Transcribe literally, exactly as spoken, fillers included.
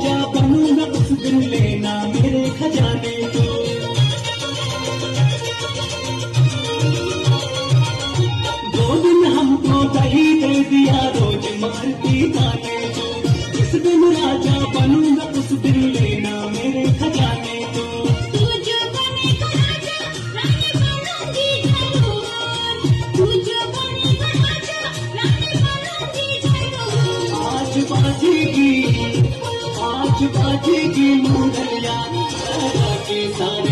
राजा बनूंगा उस दिन लेना मेरे खजाने को। दो दिन हमको दही दे दिया रोज मारती ताने को। जिस दिन राजा बनूंगा उस दिन लेना मेरे खजाने को। तू जो बनेगा राजा रानी बनूंगी जरूर, तू जो बनेगा राजा रानी बनूंगी जरूर। आज बाजेगी आज बाजेगी मुरलिया राजा के सारे